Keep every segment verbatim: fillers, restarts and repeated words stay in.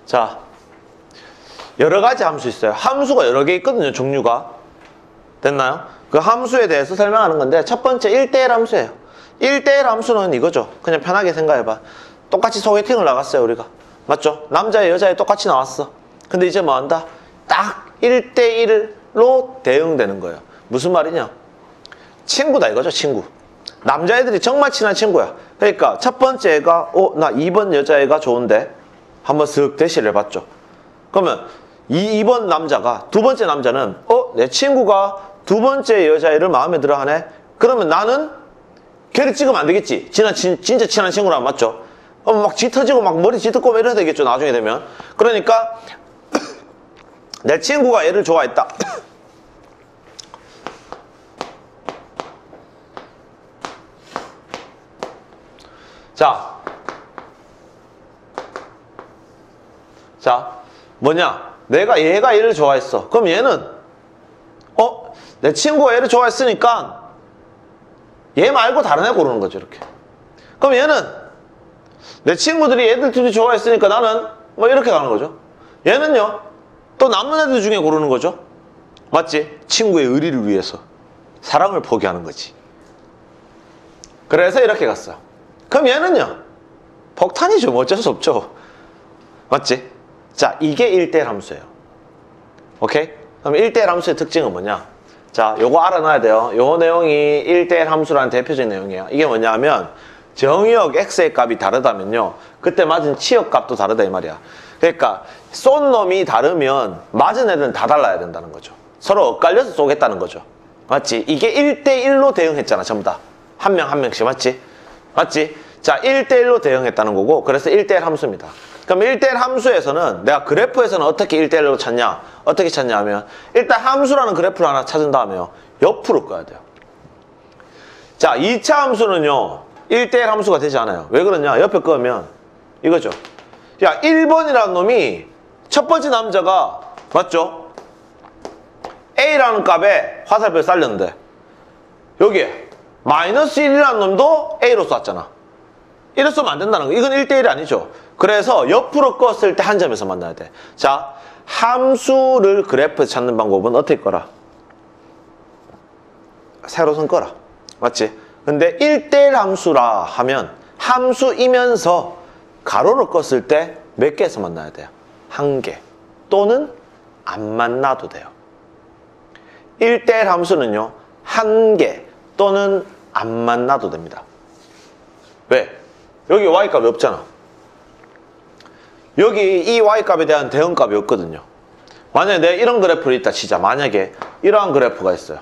자, 여러 가지 함수 있어요. 함수가 여러 개 있거든요, 종류가. 됐나요? 그 함수에 대해서 설명하는 건데, 첫 번째 일 대 일 함수예요. 일 대 일 함수는 이거죠. 그냥 편하게 생각해봐. 똑같이 소개팅을 나갔어요, 우리가. 맞죠? 남자애, 여자애 똑같이 나왔어. 근데 이제 뭐 한다? 딱 일 대 일로 대응되는 거예요. 무슨 말이냐? 친구다 이거죠, 친구. 남자애들이 정말 친한 친구야. 그러니까 첫 번째 애가 어, 나 이 번 여자애가 좋은데 한번 쓱 대시를 해봤죠. 그러면 이, 이 번 남자가, 두 번째 남자는 어, 내 친구가 두 번째 여자애를 마음에 들어 하네? 그러면 나는 걔를 찍으면 안 되겠지. 진짜, 진, 진짜 친한 친구랑 맞죠? 어, 막 짙어지고 막 머리 짙고 이래야 되겠죠, 나중에 되면. 그러니까 내 친구가 얘를 좋아했다. 자, 자, 뭐냐? 내가 얘가 얘를 좋아했어. 그럼 얘는 어? 내 친구가 얘를 좋아했으니까 얘 말고 다른 애 고르는 거죠, 이렇게. 그럼 얘는 내 친구들이 얘들 둘이 좋아했으니까 나는 뭐 이렇게 가는 거죠. 얘는요, 또 남는 애들 중에 고르는 거죠. 맞지? 친구의 의리를 위해서 사랑을 포기하는 거지. 그래서 이렇게 갔어요. 그럼 얘는요, 폭탄이죠. 뭐 어쩔 수 없죠. 맞지? 자, 이게 일 대 일 함수예요. 오케이? 그럼 일 대 일 함수의 특징은 뭐냐? 자, 요거 알아놔야 돼요. 요 내용이 일 대 일 함수라는 대표적인 내용이에요. 이게 뭐냐 하면 정의역 x의 값이 다르다면요, 그때 맞은 치역 값도 다르다 이 말이야. 그러니까 쏜 놈이 다르면 맞은 애들은 다 달라야 된다는 거죠. 서로 엇갈려서 쏘겠다는 거죠. 맞지? 이게 일 대 일로 대응했잖아, 전부 다. 한 명 한 명씩. 맞지? 맞지? 자, 일 대 일로 대응했다는 거고, 그래서 일 대 일 함수입니다. 그럼 일 대 일 함수에서는 내가 그래프에서는 어떻게 일 대 일로 찾냐? 어떻게 찾냐 하면 일단 함수라는 그래프를 하나 찾은 다음에요, 옆으로 꺼야 돼요. 자, 이 차 함수는요 일 대 일 함수가 되지 않아요. 왜 그러냐? 옆에 끄면 이거죠. 야, 일 번이라는 놈이 첫 번째 남자가 맞죠? A라는 값에 화살표 쌀렸는데 여기에 마이너스 일이라는 놈도 A로 쐈잖아. 이래 쏘면 안 된다는 거. 이건 일 대 일이 아니죠. 그래서 옆으로 껐을 때 한 점에서 만나야 돼. 자, 함수를 그래프에서 찾는 방법은 어떻게 꺼라? 세로선 꺼라. 맞지? 근데 일 대 일 함수라 하면 함수이면서 가로로 껐을 때 몇 개에서 만나야 돼요? 한 개. 또는 안 만나도 돼요. 일 대 일 함수는요, 한 개 또는 안 만나도 됩니다. 왜? 여기 y값이 없잖아. 여기 이 y값에 대한 대응값이 없거든요. 만약에 내가 이런 그래프를 있다 치자. 만약에 이러한 그래프가 있어요.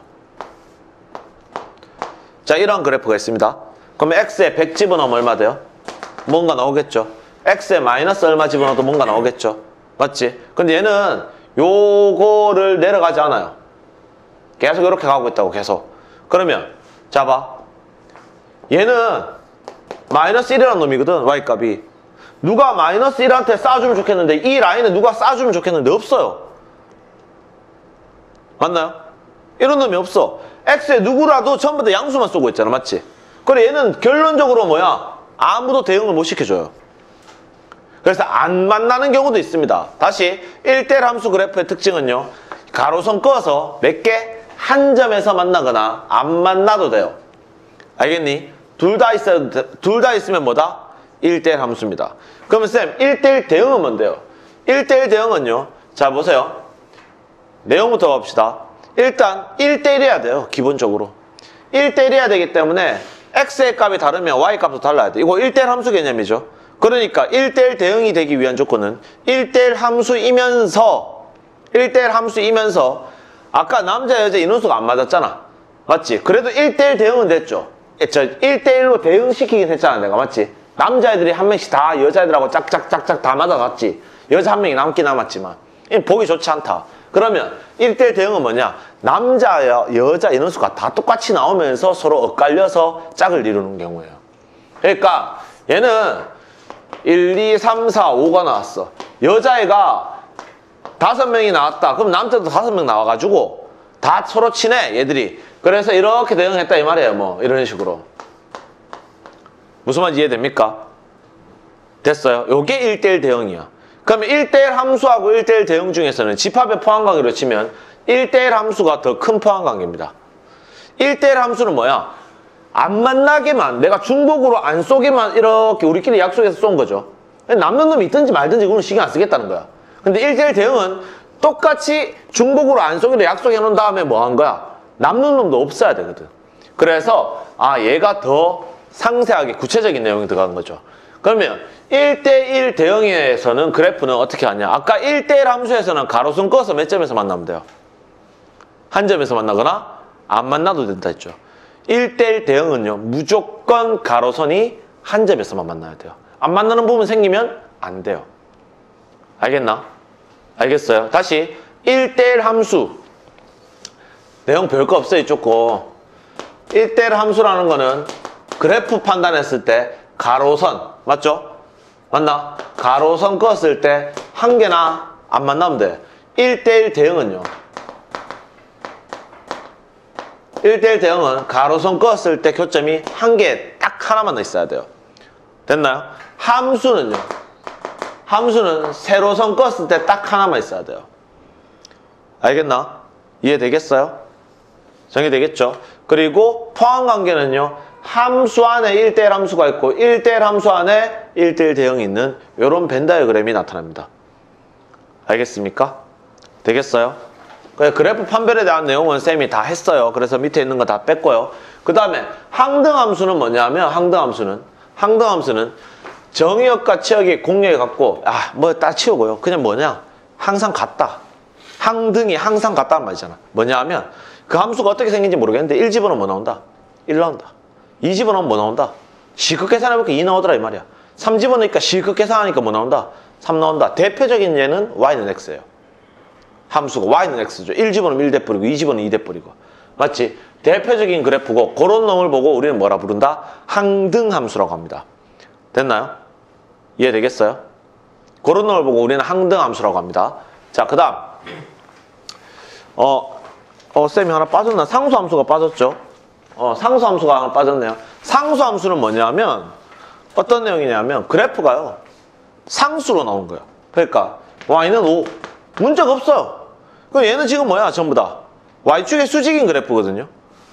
자, 이러한 그래프가 있습니다. 그러면 x에 백 집어넣으면 얼마 돼요? 뭔가 나오겠죠. x에 마이너스 얼마 집어넣어도 뭔가 나오겠죠. 맞지? 근데 얘는 요거를 내려가지 않아요. 계속 이렇게 가고 있다고, 계속. 그러면 자, 봐. 얘는 마이너스 일이라는 놈이거든, y값이. 누가 마이너스 일한테 쏴주면 좋겠는데 이 라인은 누가 쏴주면 좋겠는데 없어요. 맞나요? 이런 놈이 없어. x에 누구라도 전부 다 양수만 쏘고 있잖아. 맞지? 그래, 얘는 결론적으로 뭐야? 아무도 대응을 못 시켜줘요. 그래서 안 만나는 경우도 있습니다. 다시 일 대 일 함수 그래프의 특징은요, 가로선 꺼서 몇 개? 한 점에서 만나거나 안 만나도 돼요. 알겠니? 둘 다 있어야, 둘 다 있으면 뭐다? 일 대 일 함수입니다. 그러면 쌤, 일 대 일 대응은 뭔데요? 일 대 일 대응은요, 자 보세요. 내용부터 봅시다. 일단 일 대 일 해야 돼요, 기본적으로. 일 대 일 해야 되기 때문에 x의 값이 다르면 y 값도 달라야 돼. 이거 일 대 일 함수 개념이죠. 그러니까 일 대 일 대응이 되기 위한 조건은 일 대 일 함수이면서 일 대 일 함수이면서 아까 남자 여자 인원수가 안 맞았잖아. 맞지? 그래도 일 대 일 대응은 됐죠. 저 일 대 일로 대응시키긴 했잖아, 내가. 맞지? 남자애들이 한 명씩 다 여자애들하고 짝짝짝짝 다 맞아갔지. 여자 한 명이 남긴 남았지만 보기 좋지 않다. 그러면 일 대 일 대응은 뭐냐? 남자와 여자 인원수가 다 똑같이 나오면서 서로 엇갈려서 짝을 이루는 경우예요. 그러니까 얘는 일, 이, 삼, 사, 오가 나왔어. 여자애가 다섯 명이 나왔다. 그럼 남자도 다섯 명 나와가지고 다 서로 친해, 얘들이. 그래서 이렇게 대응했다 이 말이에요. 뭐 이런 식으로. 무슨 말인지 이해됩니까? 됐어요? 요게 일 대 일 대응이야. 그러면 일 대 일 함수하고 일 대 일 대응 중에서는 집합의 포함관계로 치면 일 대 일 함수가 더 큰 포함관계입니다. 일 대 일 함수는 뭐야? 안 만나게만, 내가 중복으로 안 쏘게만 이렇게 우리끼리 약속해서 쏜 거죠. 남는 놈이 있든지 말든지 그건 신경 안 쓰겠다는 거야. 근데 일 대 일 대응은 똑같이 중복으로 안 쏘기로 약속해 놓은 다음에 뭐 한 거야? 남는 놈도 없어야 되거든. 그래서 아 얘가 더 상세하게 구체적인 내용이 들어간 거죠. 그러면 일 대 일 대응에서는 그래프는 어떻게 하냐? 아까 일 대 일 함수에서는 가로선 꺼서 몇 점에서 만나면 돼요? 한 점에서 만나거나 안 만나도 된다 했죠. 일 대 일 대응은요. 무조건 가로선이 한 점에서만 만나야 돼요. 안 만나는 부분 생기면 안 돼요. 알겠나? 알겠어요? 다시 일 대 일 함수 내용 별거 없어요. 이쪽 거. 일 대 일 함수라는 거는 그래프 판단했을 때 가로선 맞죠? 맞나? 가로선 껐을 때 한 개나 안 만나면 돼. 일 대 일 대응은요. 일 대 일 대응은 가로선 껐을 때 교점이 한 개 딱 하나만 있어야 돼요. 됐나요? 함수는요. 함수는 세로선 껐을 때 딱 하나만 있어야 돼요. 알겠나? 이해되겠어요? 정리되겠죠? 그리고 포함관계는요. 함수 안에 일 대 일 함수가 있고 일 대 일 함수 안에 일 대 일 대응이 있는 이런 벤 다이어그램이 나타납니다. 알겠습니까? 되겠어요? 그래프 판별에 대한 내용은 쌤이 다 했어요. 그래서 밑에 있는 거 다 뺐고요. 그 다음에 항등함수는 뭐냐면 항등함수는 항등함수는 정의역과 치역이 공역이 같고 아, 뭐 다 치우고요. 그냥 뭐냐? 항상 같다. 항등이 항상 같다는 말이잖아. 뭐냐 하면 그 함수가 어떻게 생긴지 모르겠는데 일 집어넣으면 뭐 나온다? 일 나온다. 이 집어넣으면 뭐 나온다? 실컷 계산해보니까 이 나오더라 이 말이야. 삼 집어넣으니까 실컷 계산하니까 뭐 나온다? 삼 나온다. 대표적인 예는 y는 x예요. 함수가 y는 x죠. 일 집어넣으면 일 돼버리고 이 집어넣으면 이 돼버리고. 맞지? 대표적인 그래프고 그런 놈을 보고 우리는 뭐라 부른다? 항등함수라고 합니다. 됐나요? 이해되겠어요? 그런 놈을 보고 우리는 항등함수라고 합니다. 자, 그 다음 어, 어, 쌤이 하나 빠졌나? 상수함수가 빠졌죠? 어, 상수함수가 하나 빠졌네요. 상수함수는 뭐냐면 어떤 내용이냐면 그래프가요. 상수로 나온 거예요. 그러니까 y는 오. 문제가 없어요. 그럼 얘는 지금 뭐야? 전부 다 y축의 수직인 그래프거든요.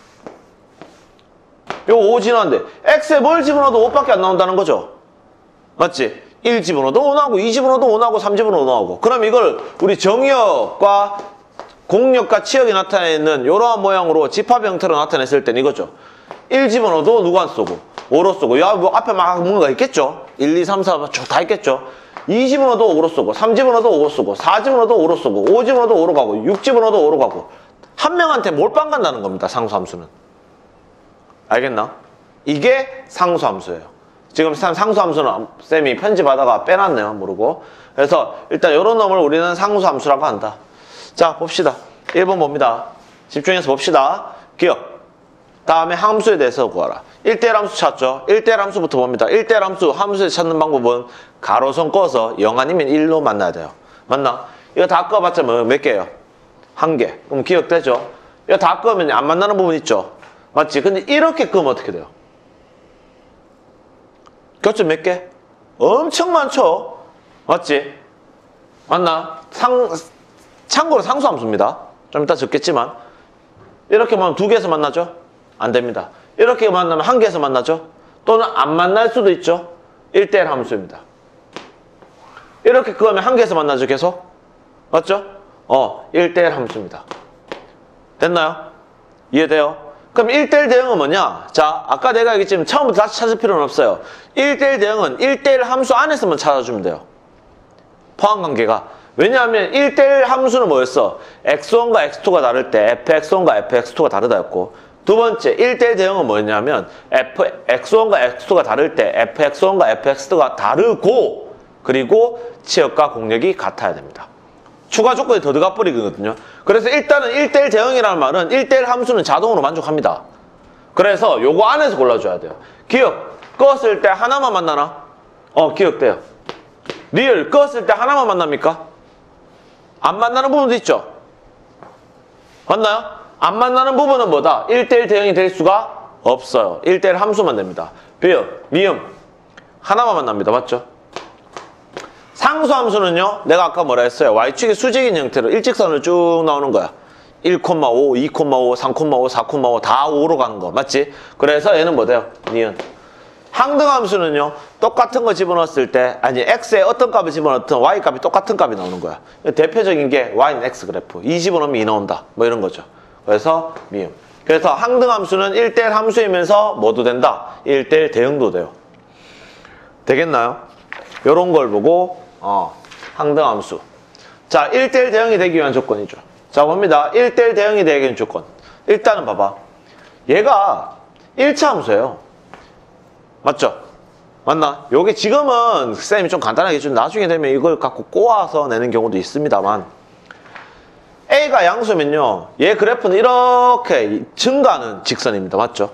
요 오 지나는데 x에 뭘 집어넣어도 오밖에 안 나온다는 거죠. 맞지? 일 집어넣어도 오 나오고 이 집어넣어도 오 나오고 삼 집어넣어도 오 나오고. 그럼 이걸 우리 정의역과 공역과 치역이 나타내는 이러한 모양으로 집합 형태로 나타냈을 때는 이거죠. 일 집어넣어도 누구 안 쏘고 오로 쏘고 야 뭐 앞에 막 뭔가 있겠죠. 일, 이, 삼, 사 쭉 다 있겠죠. 이 집어넣어도 오로 쏘고 삼 집어넣어도 오로 쏘고 사 집어넣어도 오로 쏘고 오 집어넣어도 오로 가고 육 집어넣어도 오로 가고 한 명한테 몰빵 간다는 겁니다. 상수함수는. 알겠나? 이게 상수함수예요. 지금 상수함수는 쌤이 편집하다가 빼놨네요. 모르고. 그래서 일단 이런 놈을 우리는 상수함수라고 한다. 자, 봅시다. 일 번 봅니다. 집중해서 봅시다. 기억. 다음에 함수에 대해서 구하라. 일 대 일 함수 찾죠? 일 대 일 함수부터 봅니다. 일 대 일 함수, 함수에서 찾는 방법은 가로선 꺼서 영 아니면 일로 만나야 돼요. 맞나? 이거 다 꺼봤자 뭐 몇 개예요? 한 개. 그럼 기억되죠? 이거 다 꺼면 안 만나는 부분 있죠? 맞지? 근데 이렇게 끄면 어떻게 돼요? 교점 몇 개? 엄청 많죠? 맞지? 맞나? 상, 참고로 상수함수입니다. 좀 이따 적겠지만. 이렇게 만나면 두 개에서 만나죠? 안 됩니다. 이렇게 만나면 한 개에서 만나죠? 또는 안 만날 수도 있죠? 일 대 일 함수입니다. 이렇게 그거면 한 개에서 만나죠, 계속? 맞죠? 어, 일 대 일 함수입니다. 됐나요? 이해돼요? 그럼 일 대 일 대응은 뭐냐? 자, 아까 내가 얘기했지만 처음부터 다시 찾을 필요는 없어요. 일 대 일 대응은 일 대 일 함수 안에서만 찾아주면 돼요. 포함관계가. 왜냐하면 일 대 일 함수는 뭐였어? 엑스 원과 엑스 투가 다를 때 에프 엑스 원과 에프 엑스 투가 다르다였고, 두 번째 일 대 일 대응은 뭐였냐면 에프 엑스 원과 엑스 투가 다를 때 에프 엑스 원과 에프 엑스 투가 다르고, 그리고 치역과 공역이 같아야 됩니다. 추가 조건이 더 들어가 버리거든요. 그래서 일단은 일 대 일 대응이라는 말은 일 대 일 함수는 자동으로 만족합니다. 그래서 요거 안에서 골라줘야 돼요. 기억, 껐을 때 하나만 만나나? 어, 기억돼요. 리얼, 껐을 때 하나만 만납니까? 안 만나는 부분도 있죠? 맞나요? 안 만나는 부분은 뭐다? 일 대 일 대응이 될 수가 없어요. 일 대 일 함수만 됩니다. 비읍, 미음 하나만 만납니다. 맞죠? 상수함수는요, 내가 아까 뭐라 했어요? y축이 수직인 형태로 일직선으로 쭉 나오는 거야. 일, 오, 이, 오, 삼, 오, 사, 오 다 오로 가는 거 맞지? 그래서 얘는 뭐 돼요? 니은. 항등함수는요, 똑같은 거 집어넣었을 때, 아니 x에 어떤 값을 집어넣든 y 값이 똑같은 값이 나오는 거야. 대표적인 게 y는 x 그래프. 이 집어넣으면 이 나온다. 뭐 이런 거죠. 그래서 미음. 그래서 항등함수는 일 대 일 함수이면서 뭐도 된다? 일 대 일 대응도 돼요. 되겠나요? 요런 걸 보고 어, 항등함수. 자, 일 대 일 대응이 되기 위한 조건이죠. 자, 봅니다. 일 대 일 대응이 되기 위한 조건. 일단은 봐봐. 얘가 일 차 함수예요. 맞죠? 맞나? 요게 지금은 쌤이 좀 간단하게 좀 나중에 되면 이걸 갖고 꼬아서 내는 경우도 있습니다만 A가 양수면요. 얘 그래프는 이렇게 증가하는 직선입니다. 맞죠?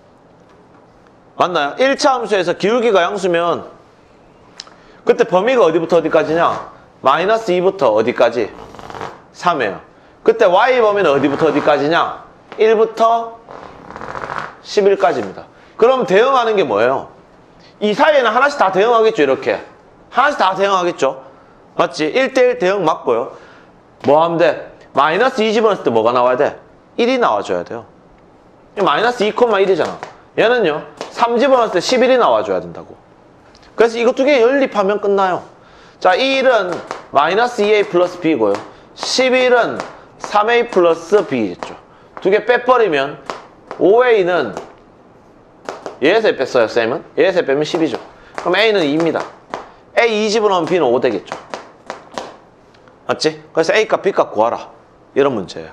맞나요? 일 차 함수에서 기울기가 양수면 그때 범위가 어디부터 어디까지냐? 마이너스 이부터 어디까지? 삼이에요. 그때 y 범위는 어디부터 어디까지냐? 일부터 십일까지입니다. 그럼 대응하는 게 뭐예요? 이 사이에는 하나씩 다 대응하겠죠, 이렇게. 하나씩 다 대응하겠죠? 맞지? 일 대 일 대응 맞고요. 뭐 하면 돼? 마이너스 이 집어넣을 때 뭐가 나와야 돼? 일이 나와줘야 돼요. 마이너스 이, 일이잖아. 얘는요, 삼 집어넣을 때 십일이 나와줘야 된다고. 그래서 이거 두 개 연립하면 끝나요. 자, 이 일은 마이너스 이 에이 플러스 b고요. 십일은 삼 에이 플러스 b겠죠. 두 개 빼버리면 오 에이는 얘에서 뺐어요, 쌤은. 얘에서 빼면 십이죠. 그럼 a는 이입니다. a 이 집어넣으면 b는 오 되겠죠. 맞지? 그래서 a값, b값 구하라. 이런 문제예요.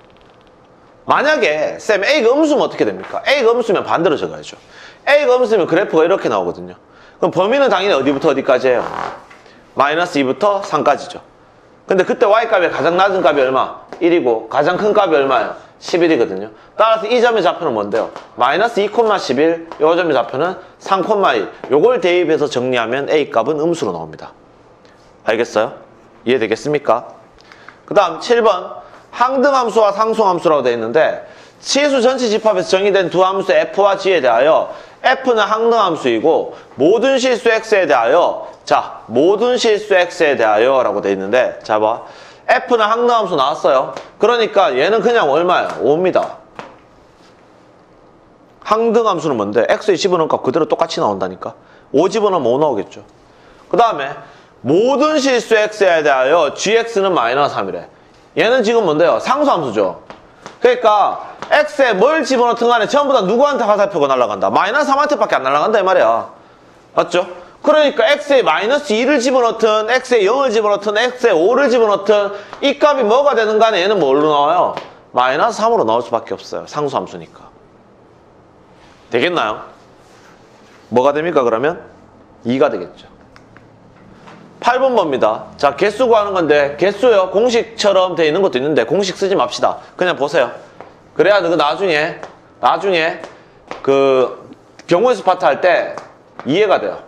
만약에 쌤 a가 음수면 어떻게 됩니까? a가 음수면 반대로 적어야죠. a가 음수면 그래프가 이렇게 나오거든요. 그럼 범위는 당연히 어디부터 어디까지예요? 마이너스 이부터 삼까지죠. 근데 그때 y값의 가장 낮은 값이 얼마? 일이고 가장 큰 값이 얼마예요? 십일이거든요. 따라서 이 점의 좌표는 뭔데요? 마이너스 이, 십일, 요 점의 좌표는 삼, 일. 요걸 대입해서 정리하면 a값은 음수로 나옵니다. 알겠어요? 이해되겠습니까? 그 다음 칠 번 항등함수와 상수함수라고 되어 있는데 치수 전체 집합에서 정의된 두 함수 f와 g에 대하여 f는 항등함수이고 모든 실수 x에 대하여 자 모든 실수 x에 대하여 라고 되어 있는데 자 봐 f는 항등함수 나왔어요. 그러니까 얘는 그냥 얼마예요? 오입니다. 항등함수는 뭔데? x에 집어넣은 값 그대로 똑같이 나온다니까. 오 집어넣으면 오 나오겠죠. 그 다음에 모든 실수 x에 대하여 gx는 마이너스 삼이래. 얘는 지금 뭔데요? 상수함수죠. 그러니까 x에 뭘 집어넣든 간에 전부 다 누구한테 화살표가 날아간다? 마이너스 삼한테밖에 안 날아간다 이 말이야. 맞죠? 그러니까 x에 마이너스 이를 집어넣든 x에 영을 집어넣든 x에 오를 집어넣든 이 값이 뭐가 되는 간에 얘는 뭘로 나와요? 마이너스 삼으로 나올 수밖에 없어요. 상수함수니까. 되겠나요? 뭐가 됩니까 그러면? 이가 되겠죠. 팔 번 봅니다. 자, 개수 구하는 건데 개수요. 공식처럼 돼 있는 것도 있는데 공식 쓰지 맙시다. 그냥 보세요. 그래야 그 나중에 나중에 그 경우의 수 파트 할 때 이해가 돼요.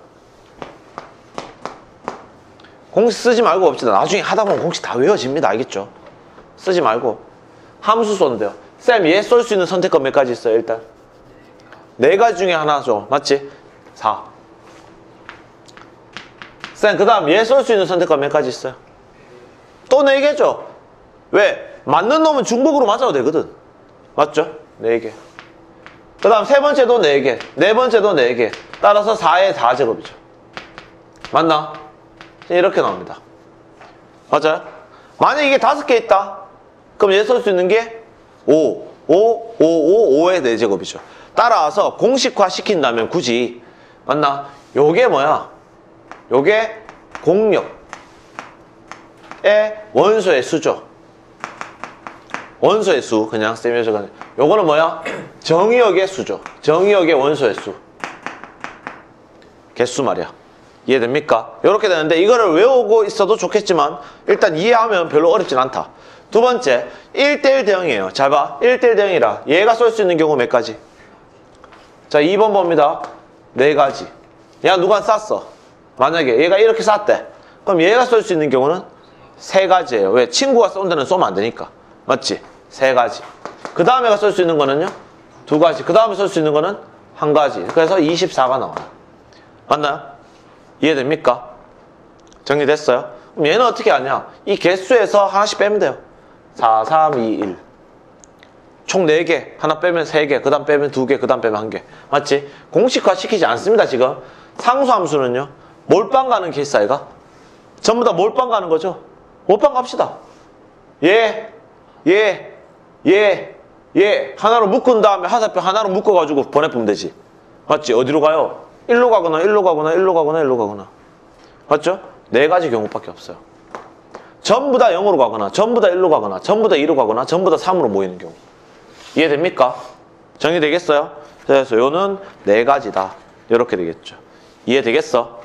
공식 쓰지 말고 봅시다. 나중에 하다 보면 공식 다 외워집니다. 알겠죠? 쓰지 말고 함수 쏘는데요. 쌤, 얘 쏠 수 있는 선택권 몇 가지 있어요? 일단 네 가지 중에 하나죠. 맞지? 사. 쌤, 그 다음 얘 쏠 수 있는 선택권 몇 가지 있어요? 또 네 개죠? 왜? 맞는 놈은 중복으로 맞아도 되거든. 맞죠? 네 개. 그 다음 세 번째도 네 개. 네 번째도 네 개. 따라서 사의 사 제곱이죠. 맞나? 이렇게 나옵니다. 맞아요? 만약에 이게 다섯 개 있다. 그럼 얘 쏠 수 있는 게 오. 오, 오, 오, 오의 네 제곱이죠. 따라서 공식화 시킨다면 굳이 맞나? 요게 뭐야? 요게 공역의 원소의 수죠. 원소의 수. 그냥 쌤이 적은 요거는 뭐야? 정의역의 수죠. 정의역의 원소의 수. 개수 말이야. 이해됩니까? 이렇게 되는데 이거를 외우고 있어도 좋겠지만 일단 이해하면 별로 어렵진 않다. 두 번째, 일 대 일 대응이에요. 잘 봐. 일 대 일 대응이라 얘가 쏠 수 있는 경우 몇 가지? 자, 이 번 봅니다. 네 가지. 얘가 누가 쐈어? 만약에 얘가 이렇게 쐈대. 그럼 얘가 쏠 수 있는 경우는 세 가지예요. 왜? 친구가 쏜 데는 쏘면 안 되니까. 맞지? 세 가지. 그 다음에가 쏠 수 있는 거는요? 두 가지. 그 다음에 쏠 수 있는 거는 한 가지. 그래서 이십사가 나와요. 맞나요? 이해됩니까? 자, 정리됐어요? 그럼 얘는 어떻게 하냐? 이 개수에서 하나씩 빼면 돼요. 사, 삼, 이, 일. 총 네 개. 하나 빼면 세 개. 그 다음 빼면 두 개. 그 다음 빼면 한 개. 맞지? 공식화 시키지 않습니다, 지금. 상수함수는요. 몰빵 가는 케이스 아이가? 전부 다 몰빵 가는 거죠? 몰빵 갑시다. 얘, 얘, 얘, 얘. 하나로 묶은 다음에 하사표 하나로 묶어가지고 보내보면 되지. 맞지? 어디로 가요? 일로 가거나, 일로 가거나, 일로 가거나, 일로 가거나. 맞죠? 네 가지 경우밖에 없어요. 전부 다 영으로 가거나, 전부 다 일로 가거나, 전부 다 이로 가거나, 전부 다 삼으로 모이는 경우. 이해됩니까? 정리되겠어요? 그래서 요는 네 가지다. 이렇게 되겠죠. 이해되겠어?